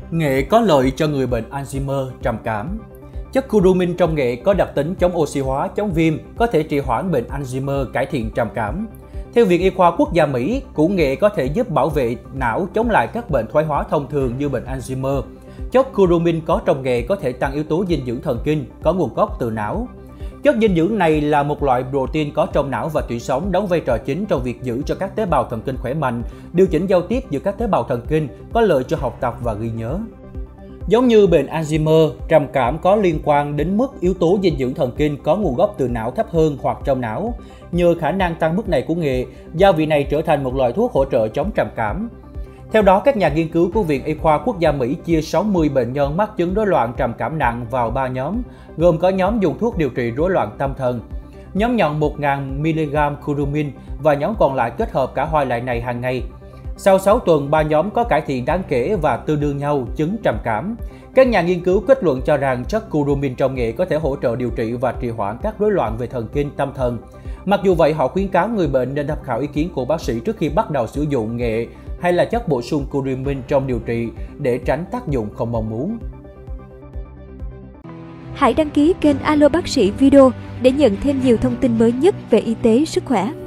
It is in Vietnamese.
Nghệ có lợi cho người bệnh Alzheimer, trầm cảm. Chất curcumin trong nghệ có đặc tính chống oxy hóa, chống viêm, có thể trì hoãn bệnh Alzheimer, cải thiện trầm cảm. Theo Viện Y khoa Quốc gia Mỹ, củ nghệ có thể giúp bảo vệ não chống lại các bệnh thoái hóa thông thường như bệnh Alzheimer. Chất curcumin có trong nghệ có thể tăng yếu tố dinh dưỡng thần kinh, có nguồn gốc từ não. Chất dinh dưỡng này là một loại protein có trong não và tủy sống, đóng vai trò chính trong việc giữ cho các tế bào thần kinh khỏe mạnh, điều chỉnh giao tiếp giữa các tế bào thần kinh, có lợi cho học tập và ghi nhớ. Giống như bệnh Alzheimer, trầm cảm có liên quan đến mức yếu tố dinh dưỡng thần kinh có nguồn gốc từ não thấp hơn hoặc trong não. Nhờ khả năng tăng mức này của nghệ, gia vị này trở thành một loại thuốc hỗ trợ chống trầm cảm. Theo đó, các nhà nghiên cứu của Viện Y khoa Quốc gia Mỹ chia 60 bệnh nhân mắc chứng rối loạn trầm cảm nặng vào 3 nhóm, gồm có nhóm dùng thuốc điều trị rối loạn tâm thần, nhóm nhận 1.000mg curcumin và nhóm còn lại kết hợp cả hai loại này hàng ngày. Sau 6 tuần, 3 nhóm có cải thiện đáng kể và tương đương nhau chứng trầm cảm. Các nhà nghiên cứu kết luận cho rằng chất curcumin trong nghệ có thể hỗ trợ điều trị và trì hoãn các rối loạn về thần kinh tâm thần. Mặc dù vậy, họ khuyến cáo người bệnh nên tham khảo ý kiến của bác sĩ trước khi bắt đầu sử dụng nghệ hay là chất bổ sung curcumin trong điều trị để tránh tác dụng không mong muốn. Hãy đăng ký kênh Alo Bác sĩ Video để nhận thêm nhiều thông tin mới nhất về y tế, sức khỏe.